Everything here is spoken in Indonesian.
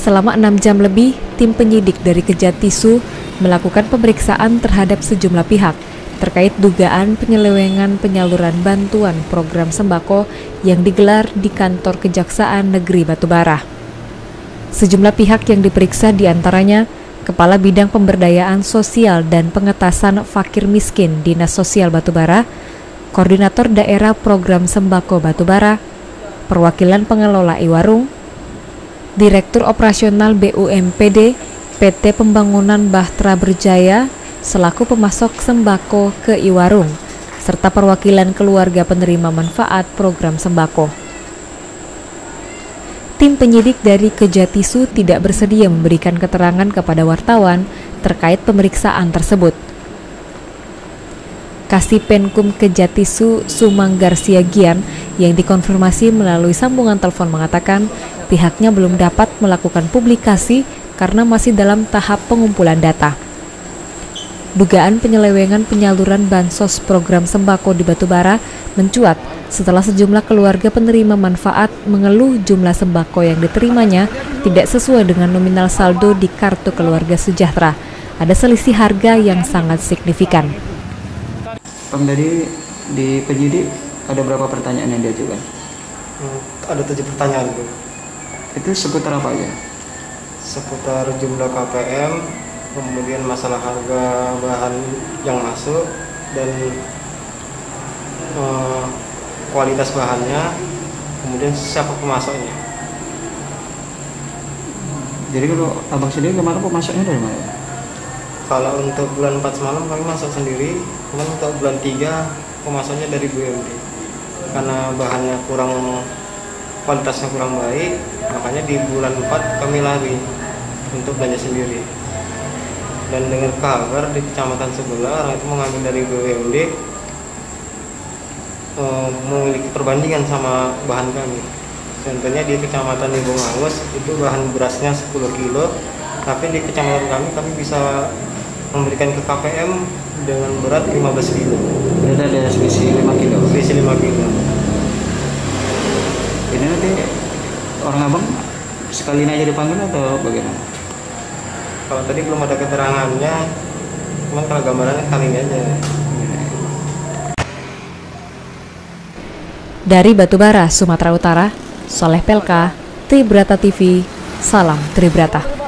Selama 6 jam lebih, tim penyidik dari Kejatisu melakukan pemeriksaan terhadap sejumlah pihak terkait dugaan penyelewengan penyaluran bantuan program sembako yang digelar di kantor Kejaksaan Negeri Batubara. Sejumlah pihak yang diperiksa diantaranya Kepala Bidang Pemberdayaan Sosial dan Pengetasan Fakir Miskin Dinas Sosial Batubara, Koordinator Daerah Program Sembako Batubara, Perwakilan Pengelola Iwarung, Direktur Operasional BUMPD PT Pembangunan Bahtera Berjaya selaku pemasok sembako ke Iwarung, serta perwakilan keluarga penerima manfaat program sembako. Tim penyidik dari Kejatisu tidak bersedia memberikan keterangan kepada wartawan terkait pemeriksaan tersebut. Kasipenkum Kejatisu Sumanggar Siagian yang dikonfirmasi melalui sambungan telepon mengatakan pihaknya belum dapat melakukan publikasi karena masih dalam tahap pengumpulan data. Dugaan penyelewengan penyaluran bansos program sembako di Batubara mencuat setelah sejumlah keluarga penerima manfaat mengeluh jumlah sembako yang diterimanya tidak sesuai dengan nominal saldo di kartu keluarga sejahtera. Ada selisih harga yang sangat signifikan. Bang, dari di penyidik ada berapa pertanyaan yang diajukan? Ada 7 pertanyaan, Bu. Itu seputar apa aja? Seputar jumlah KPM, kemudian masalah harga bahan yang masuk, dan kualitas bahannya, kemudian siapa pemasoknya. Jadi kalau abang sendiri kemarin pemasoknya dari mana? Kalau untuk bulan 4 semalam kami masuk sendiri, kemudian untuk bulan 3 pemasoknya dari BUMD. Karena bahannya kualitasnya kurang baik, makanya di bulan 4 kami lari untuk belanja sendiri. Dan dengan kabar di kecamatan sebelah orang itu mengambil dari BUMD, memiliki perbandingan sama bahan kami. Contohnya di kecamatan Libung Angus itu bahan berasnya 10 kilo, tapi di kecamatan kami bisa memberikan ke KPM dengan berat 15 kilo. Berarti ada selisih 5 kilo? Selisih 5 kilo. Ini nanti orang abang sekali aja dipanggil atau bagaimana? Kalau tadi belum ada keterangannya, cuman kalau gambarannya kali ini aja. Dari Batubara, Sumatera Utara, Soleh Pelka, Tribrata TV, salam Tribrata.